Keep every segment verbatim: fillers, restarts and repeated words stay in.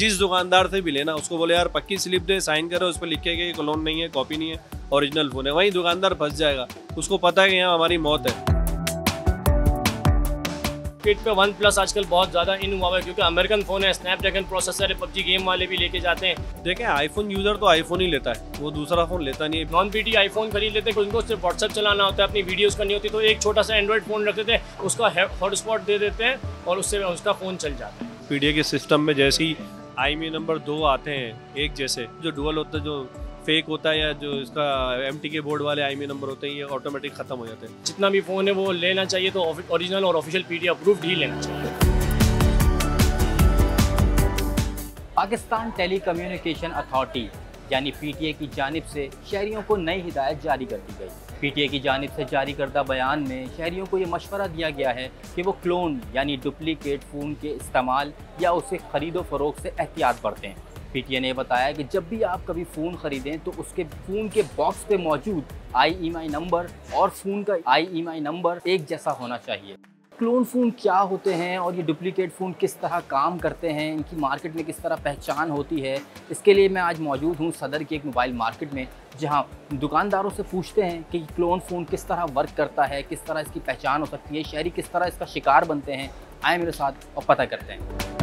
जिस दुकानदार से भी लेना, उसको बोले यार पक्की स्लिप दे, साइन करो, उस पर लिखे कि क्लोन नहीं है, कॉपी नहीं है, ओरिजिनल फ़ोन है, वहीं दुकानदार फंस जाएगा। उसको पता है कि यहाँ हमारी मौत है। किट पे वन प्लस आजकल बहुत ज़्यादा इन हुआ है, क्योंकि अमेरिकन फ़ोन है, स्नैपड्रैगन प्रोसेसर है, पबजी गेम वाले भी लेके जाते हैं। देखें, आईफोन यूज़र तो आईफोन ही लेता है, वो दूसरा फ़ोन लेता नहीं है। नॉन पीटी आईफोन खरीद लेते हैं, उनको सिर्फ व्हाट्सएप चलाना होता है, अपनी वीडियोस करनी होती है, तो एक छोटा सा एंड्रॉइड फ़ोन रख देते हैं, उसका हॉटस्पॉट दे देते हैं और उससे उसका फ़ोन चल जाता है। पीडीए के सिस्टम में जैसे ही आई एम ई नंबर दो आते हैं एक जैसे, जो डुअल होता है, जो फेक होता है, या जो इसका एम टी के बोर्ड वाले आई एम ई नंबर होते हैं, ये ऑटोमेटिक ख़त्म हो जाते हैं। जितना भी फ़ोन है वो लेना चाहिए तो ओरिजिनल और ऑफिशियल पीडीए अप्रूव्ड ही लेना चाहिए। पाकिस्तान टेली कम्युनिकेशन अथॉरिटी यानी पीटीए की जानिब से शहरियों को नई हिदायत जारी कर दी गई। पीटीए की जानिब से जारी करदा बयान में शहरियों को ये मशवरा दिया गया है कि वो क्लोन यानी डुप्लीकेट फ़ोन के इस्तेमाल या उसे ख़रीदो फ़रोख्त से एहतियात बरतें। पीटीए ने बताया कि जब भी आप कभी फ़ोन ख़रीदें तो उसके फ़ोन के बॉक्स पे मौजूद I M E I number और फ़ोन का I M E I number एक जैसा होना चाहिए। क्लोन फ़ोन क्या होते हैं और ये डुप्लीकेट फ़ोन किस तरह काम करते हैं, इनकी मार्केट में किस तरह पहचान होती है, इसके लिए मैं आज मौजूद हूँ सदर की एक मोबाइल मार्केट में, जहाँ दुकानदारों से पूछते हैं कि क्लोन फ़ोन किस तरह वर्क करता है, किस तरह इसकी पहचान हो सकती है, शहरी किस तरह इसका शिकार बनते हैं। आए मेरे साथ और पता करते हैं।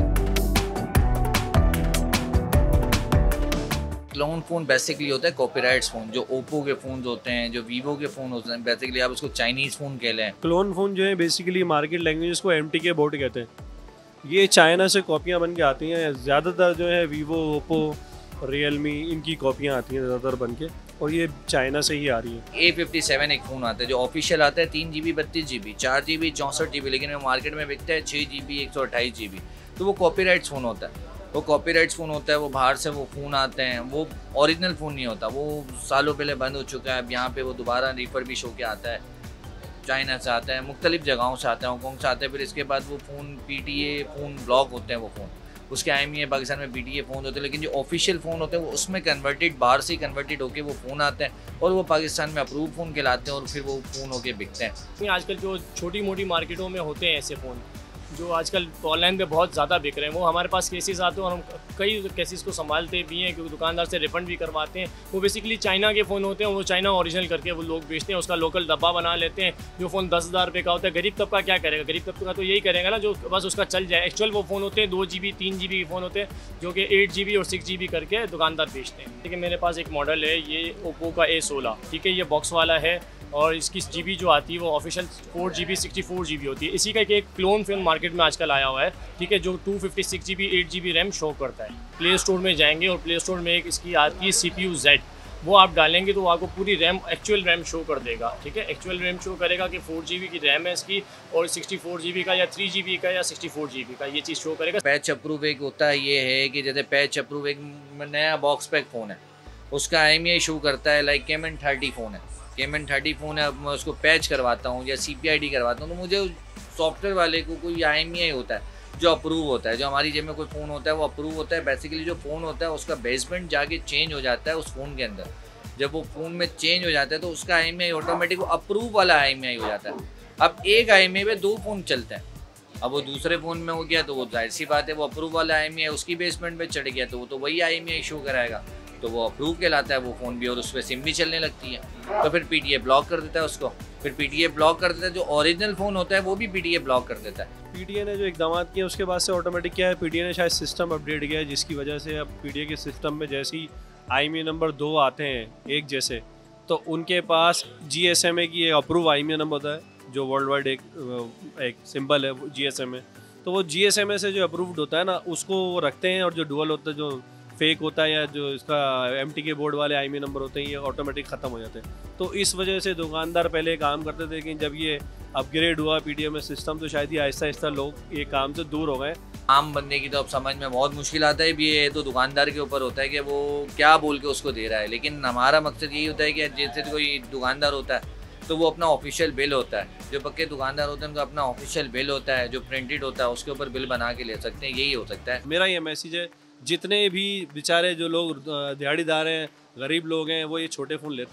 क्लोन फ़ोन बेसिकली होता है कॉपीराइट्स फ़ोन, जो ओप्पो के फ़ोन होते हैं, जो वीवो के फ़ोन होते हैं, बेसिकली आप उसको चाइनीज़ फ़ोन कह लें। क्लोन फ़ोन जो है बेसिकली मार्केट लैंग्वेज को एम टी के बोर्ड कहते हैं। ये चाइना से कॉपियाँ बन के आती हैं, ज़्यादातर जो है वीवो, ओप्पो, रियलमी, इनकी कॉपियाँ आती हैं ज़्यादातर बन के, और ये चाइना से ही आ रही है। ए फिफ्टी सेवन एक फ़ोन आता है जो ऑफिशियल आता है, तीन जी बी बत्तीस जी बी चार जी बी चौंसठ जी बी लेकिन वो मार्केट में बिकता है छः जी बी एक सौ अट्ठाईस जी बी तो वो कॉपीराइट्स फ़ोन होता है। वो कॉपीराइट्स फ़ोन होता है, वो बाहर से वो फ़ोन आते हैं, वो ओरिजिनल फ़ोन नहीं होता, वो सालों पहले बंद हो चुका है। अब यहाँ पे वो दोबारा रिफर्बिश होके आता है, चाइना से आता है, मुख्तलिफ जगहों से आता है, हांगकॉन्ग से आता है। फिर इसके बाद वो फ़ोन पीटीए फ़ोन ब्लॉक होते हैं, वो फ़ोन उसके आई एम ई पाकिस्तान में पीटीए फ़ोन होते हैं, लेकिन जो ऑफिशियल फ़ोन होते हैं वो उसमें कन्वर्टेड, बाहर से ही कन्वर्टेड होकर वो फ़ोन आते हैं और वो पाकिस्तान में अप्रूव फ़ोन कहलाते हैं और फिर वो फ़ोन होके बिकते हैं। आजकल जो छोटी मोटी मार्केटों में होते हैं ऐसे फ़ोन जो आजकल ऑनलाइन पे बहुत ज़्यादा बिक रहे हैं, वो हमारे पास केसेस आते हैं और हम कई केसेस को संभालते भी हैं, क्योंकि दुकानदार से रिफंड भी करवाते हैं। वो बेसिकली चाइना के फ़ोन होते हैं, वो चाइना ओरिजिनल करके वो लोग बेचते हैं, उसका लोकल डब्बा बना लेते हैं। जो फ़ोन दस हज़ार रुपये का होता है, गरीब तबका क्या करेगा? गरीब तबका तो यही करेगा ना जो बस उसका चल जाए। एक्चुअल वो फ़ोन होते हैं दो जी बी तीन जी बी के फ़ोन होते हैं, जो कि एट जी बी और सिक्स जी बी करके दुकानदार बेचते हैं। ठीक है, मेरे पास एक मॉडल है, ये ओप्पो का ए सोलह, ठीक है, ये बॉक्स वाला है और इसकी जी बी जो आती है वो official four G B sixty four G B होती है। इसी का एक क्लोन फिल्म मार्केट में आजकल आया हुआ है, ठीक है, जो two fifty six G B eight G B RAM show करता है। प्ले स्टोर में जाएंगे और प्ले स्टोर में एक इसकी आती है सी पी यू जेड, वो आप डालेंगे तो वो आपको पूरी रैम एक्चुअल रैम शो कर देगा। ठीक है, एक्चुअल रैम शो करेगा कि फोर जी बी की रैम है इसकी और सिक्सटी फोर जी बी का या थ्री जी बी का या सिक्सटी फोर जी बी का, ये चीज़ शो करेगा। पैच अप्रूव एक होता है, ये है कि जैसे पैच अप्रूव एक नया बॉक्स पैक फ़ोन है, उसका I M E I show करता है, लाइक केमन थर्टी फ़ोन है, केमन थर्टी फ़ोन है, अब मैं उसको पैच करवाता हूँ या सी पी आई डी करवाता हूँ तो मुझे सॉफ्टवेयर वाले को कोई आई एम ई आई होता है जो अप्रूव होता है। जो हमारी जेब में कोई फ़ोन होता है वो अप्रूव होता है। बेसिकली जो फ़ोन होता है उसका बेसमेंट जाके चेंज हो जाता है उस फ़ोन के अंदर। जब वो फ़ोन में चेंज हो जाता है तो उसका I M E I automatic approve वाला आई एम ई आई हो जाता है। अब एक आई एम ई आई में दो फ़ोन चलते हैं, अब वो दूसरे फ़ोन में हो गया तो वो जाहिर सी बात है वो अप्रूव वाला आई एम ई आई उसकी बेसमेंट में चढ़ गया तो वो तो वही आई एम ई आई शो कराएगा, तो वो अप्रूव कहलाता है वो फ़ोन भी, और उस पर सिम भी चलने लगती है। तो फिर पीटीए ब्लॉक कर देता है उसको, फिर पीटीए ब्लॉक कर देता है, जो ओरिजिनल फ़ोन होता है वो भी पीटीए ब्लॉक कर देता है। पीटीए ने जो इकदाम किए उसके बाद से ऑटोमेटिक क्या है, पीटीए ने शायद सिस्टम अपडेट किया है, जिसकी वजह से अब पीटीए के सिस्टम में जैसे ही आई एम ई आई नंबर दो आते हैं एक जैसे, तो उनके पास जी एस एम ए की एक approve I M E I number होता है, जो वर्ल्ड वाइड एक एक सिंबल है जी एस एम ए, तो वो जी एस एम ए से जो अप्रूव्ड होता है ना उसको वो रखते हैं, और जो डुअल होता है, जो फेक होता है या जो इसका एम टी के बोर्ड वाले आई एम ई आई नंबर होते हैं, ये ऑटोमेटिक ख़त्म हो जाते हैं। तो इस वजह से दुकानदार पहले काम करते थे, लेकिन जब ये अपग्रेड हुआ पीटीए में सिस्टम तो शायद ही आहिस्ता आहिस्ता लोग ये काम से दूर हो गए। आम बंदे की तो अब समझ में बहुत मुश्किल आता है भी, ये तो दुकानदार के ऊपर होता है कि वो क्या बोल के उसको दे रहा है। लेकिन हमारा मकसद यही होता है कि जैसे कोई दुकानदार होता है तो वो अपना ऑफिशियल बिल होता है, जो पक्के दुकानदार होते हैं उनका अपना ऑफिशियल बिल होता है जो प्रिंटेड होता है, उसके ऊपर बिल बना के ले सकते हैं। यही हो सकता है। मेरा ये मैसेज है, जितने भी बेचारे जो लोग दिहाड़ीदार हैं, गरीब लोग हैं, वो ये छोटे फ़ोन लेते हैं,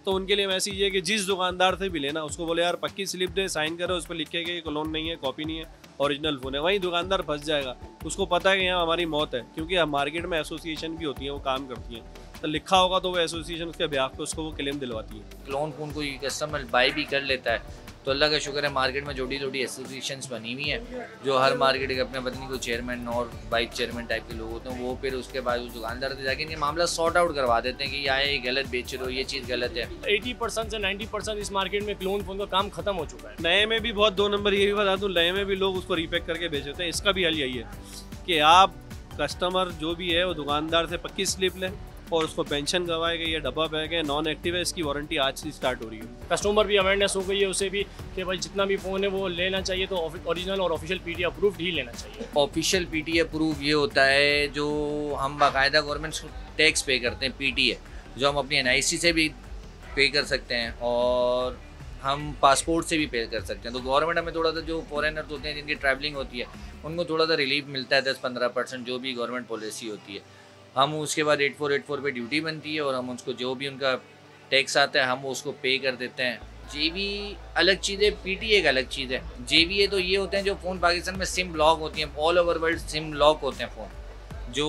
तो उनके लिए मैसेज है कि जिस दुकानदार से भी लेना उसको बोले यार पक्की स्लिप दे, साइन करो, उस पर लिखे कि क्लोन नहीं है, कॉपी नहीं है, ओरिजिनल फ़ोन है। वहीं दुकानदार फंस जाएगा, उसको पता है कि यहाँ हमारी मौत है, क्योंकि मार्केट में एसोसिएशन भी होती है, वो काम करती हैं, तो लिखा होगा तो वो एसोसिएशन के ब्याह पे उसको वो क्लेम दिलवाती है। क्लोन फ़ोन कोई कस्टमर बाई भी कर लेता है तो अल्लाह का शुक्र है मार्केट में जोड़ी जोड़ी एसोसिएशंस बनी हुई हैं, जो हर मार्केट के अपने पत्नी को चेयरमैन और वाइस चेयरमैन टाइप के लोग होते हैं, वो फिर उसके बाद उस दुकानदार से जाके ये मामला सॉर्ट आउट करवा देते हैं कि या ये गलत बेच रहे हो, ये चीज़ गलत है। अस्सी परसेंट से नब्बे परसेंट इस मार्केट में क्लोन फ़ोन का काम खत्म हो चुका है। नए में भी बहुत दो नंबर, ये भी बता दूँ, नए में भी लोग उसको रीपैक करके बेच देते हैं। इसका भी हल यही है कि आप कस्टमर जो भी है वो दुकानदार से पक्की स्लिप लें और उसको पेंशन करवाए कि ये डब्बा बैग है, नॉन एक्टिव है, इसकी वारंटी आज से स्टार्ट हो रही है। कस्टमर भी अवेयरनेस हो गई है उसे भी कि भाई जितना भी फ़ोन है वो लेना चाहिए तो ओरिजिनल और ऑफिशियल पीटी अप्रूव्ड ही लेना चाहिए। ऑफिशियल पीटी अप्रूव ये होता है जो हम बाकायदा गवर्नमेंट टैक्स पे करते हैं, पीटी है जो हम अपनी एनआईसी से भी पे कर सकते हैं और हम पासपोर्ट से भी पे कर सकते हैं। तो गवर्नमेंट हमें थोड़ा सा, जो फॉरेनर्स होते हैं जिनकी ट्रैवलिंग होती है उनको थोड़ा सा रिलीफ मिलता है, दस पंद्रह परसेंट जो भी गवर्नमेंट पॉलिसी होती है। हम उसके बाद एट फोर एट फोर पे ड्यूटी बनती है और हम उसको जो भी उनका टैक्स आता है हम उसको पे कर देते हैं। जेवी अलग चीज़ है, पीटी एक अलग चीज़ है। जेवी तो ये होते हैं जो फ़ोन पाकिस्तान में सिम लॉक होती हैं, all over world SIM lock होते हैं फ़ोन, जो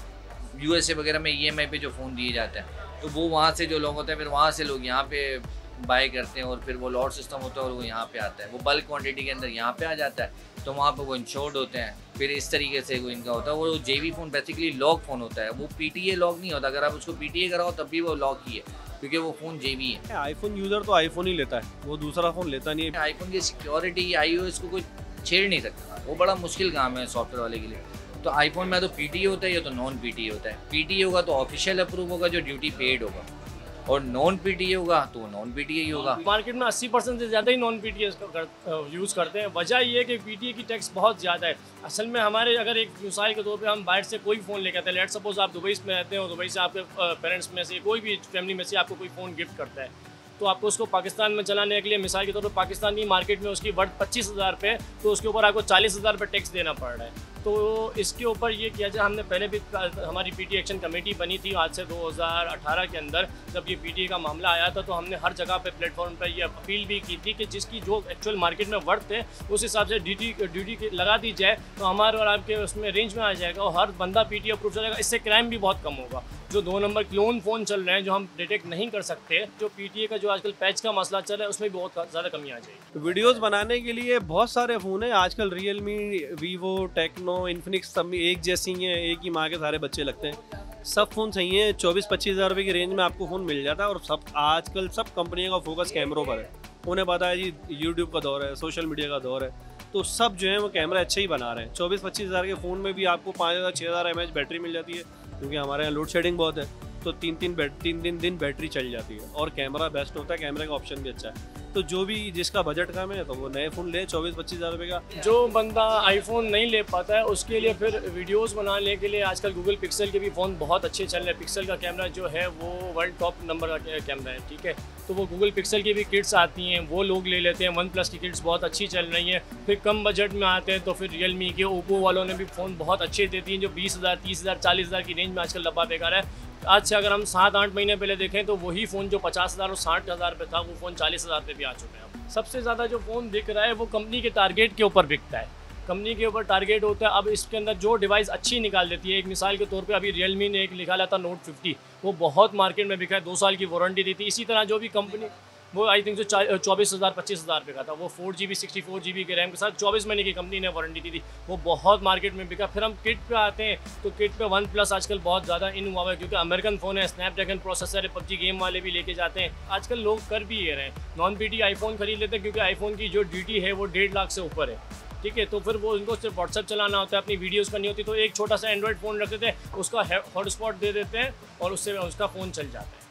यूएसए वगैरह में ईएमआई पे जो फ़ोन दिए जाते हैं, तो वो वहाँ से जो लोग होते हैं फिर वहाँ से लोग यहाँ पे बाय करते हैं और फिर वो लॉट सिस्टम होता है और वो यहाँ पे आता है, वो बल्क क्वांटिटी के अंदर यहाँ पे आ जाता है, तो वहाँ पे वो इंश्योर्ड होते हैं। फिर इस तरीके से वो इनका होता है। वो जेवी फ़ोन बेसिकली लॉक फ़ोन होता है, वो पीटीए लॉक नहीं होता। अगर आप उसको पीटीए कराओ तब भी वो लॉक ही है, क्योंकि वो फ़ोन जेवी है। आईफोन यूज़र तो आईफोन ही लेता है, वो दूसरा फ़ोन लेता नहीं है। आईफोन की सिक्योरिटी आईओएस को कोई छेड़ नहीं सकता, वो बड़ा मुश्किल काम है सॉफ्टवेयर वाले के लिए। तो आईफोन में तो पीटीए होता है या तो नॉन पीटीए होता है। पीटीए होगा तो ऑफिशियल अप्रूव होगा जो ड्यूटी पेड होगा, और नॉन पीटीए होगा तो नॉन पीटीए ही होगा। मार्केट में अस्सी परसेंट से ज़्यादा ही नॉन पीटीए कर, यूज़ करते हैं। वजह ये है कि पीटीए की टैक्स बहुत ज़्यादा है। असल में हमारे अगर एक मिसाल के तौर पे हम बाहर से कोई फ़ोन लेके आते हैं, लेट सपोज आप दुबई में रहते हो, दुबई से आपके पेरेंट्स में से कोई भी फैमिली में से आपको कोई फ़ोन गिफ्ट करता है, तो आपको उसको पाकिस्तान में चलाने के लिए मिसाल के तौर पर पाकिस्तानी मार्केट में उसकी वर्थ पच्चीस हज़ार रुपये, तो उसके ऊपर आपको चालीस हज़ार रुपये टैक्स देना पड़ रहा है। तो इसके ऊपर ये किया जाए, हमने पहले भी हमारी पीटी एक्शन कमेटी बनी थी आज से दो हज़ार अठारह के अंदर, जब ये पीटी का मामला आया था तो हमने हर जगह पे प्लेटफॉर्म पर ये अपील भी की थी कि जिसकी जो एक्चुअल मार्केट में वर्थ है उस हिसाब से ड्यूटी ड्यूटी लगा दी जाए, तो हमारे और आपके उसमें रेंज में आ जाएगा और हर बंदा पीटी अप्रूव चलेगा। इससे क्राइम भी बहुत कम होगा। जो दो नंबर क्लोन फ़ोन चल रहे हैं जो हम डिटेक्ट नहीं कर सकते, जो पीटीए का जो आजकल पैच का मसला चल रहा है उसमें भी बहुत ज़्यादा कमी आ जाएगी। वीडियोस बनाने के लिए बहुत सारे फ़ोन हैं आजकल, रियलमी, वीवो, टेक्नो, इन्फिनिक्स, सब एक जैसी हैं, एक ही माँ के सारे बच्चे लगते हैं। सब फ़ोन सही हैं, चौबीस पच्चीस हज़ार रुपये की रेंज में आपको फ़ोन मिल जाता है। और सब आजकल सब कंपनियों का फोकस कैमरों पर है। उन्हें पता है जी यूट्यूब का दौर है, सोशल मीडिया का दौर है, तो सब जो है वो कैमरा अच्छे ही बना रहे हैं। चौबीस पच्चीस हज़ार के फ़ोन में भी आपको पाँच हज़ार छः हज़ार एम एच बैटरी मिल जाती है, क्योंकि हमारे यहाँ लोड शेडिंग बहुत है, तो तीन तीन बैट तीन तीन दिन बैटरी चल जाती है। और कैमरा बेस्ट होता है, कैमरे का ऑप्शन भी अच्छा है। तो जो भी जिसका बजट कम है तो वो नए फ़ोन ले, चौबीस पच्चीस हज़ार रुपये का। जो बंदा आईफोन नहीं ले पाता है उसके लिए फिर वीडियोस बनाने के लिए आजकल गूगल पिक्सल के भी फ़ोन बहुत अच्छे चल रहे हैं। पिक्सल का कैमरा जो है वो वर्ल्ड टॉप नंबर का कैमरा है, ठीक है। तो वो गूगल पिक्सल की भी किट्स आती हैं, वो लोग ले लेते हैं। वन प्लस की किट्स बहुत अच्छी चल रही हैं। फिर कम बजट में आते हैं तो फिर रियलमी के, ओप्पो वालों ने भी फ़ोन बहुत अच्छे देती हैं, जो बीस हज़ार तीस हज़ार चालीस हज़ार की रेंज में आजकल डब्बा बेकार है। आज से अगर हम सात आठ महीने पहले देखें तो वही फ़ोन जो पचास हज़ार और साठ हज़ार पे था वो फ़ोन चालीस हज़ार पे भी आ चुके हैं। सबसे ज़्यादा जो फ़ोन बिक रहा है वो कंपनी के टारगेट के ऊपर बिकता है। कंपनी के ऊपर टारगेट होता है। अब इसके अंदर जो डिवाइस अच्छी निकाल देती है, एक मिसाल के तौर पे अभी रियलमी ने एक निकाला था नोट फिफ्टी, वो बहुत मार्केट में बिका है, दो साल की वारंटी दी थी। इसी तरह जो भी कंपनी, वो आई थिंक जो चौबीस हज़ार पच्चीस हज़ार रुपये का था, वो four G B sixty four G B के रैम के साथ चौबीस महीने की कंपनी ने वारंटी दी थी, वो बहुत मार्केट में बिका। फिर हम किट पे आते हैं तो किट पे वन प्लस आजकल बहुत ज़्यादा इन हुआ है, क्योंकि अमेरिकन फ़ोन है, स्नैपड्रैगन प्रोसेसर है, पबजी गेम वाले भी लेके जाते हैं। आजकल लोग कर भी ये रहे हैं, नॉन पीटी आईफोन खरीद लेते हैं, क्योंकि आईफोन की जो ड्यूटी है वो डेढ़ लाख से ऊपर है, ठीक है। तो फिर वो उनको सिर्फ व्हाट्सएप चलाना होता है, अपनी वीडियोस करनी होती है, तो एक छोटा सा एंड्रॉयड फ़ोन रखते थे, उसका हॉटस्पॉट दे देते हैं और उससे उसका फ़ोन चल जाता है।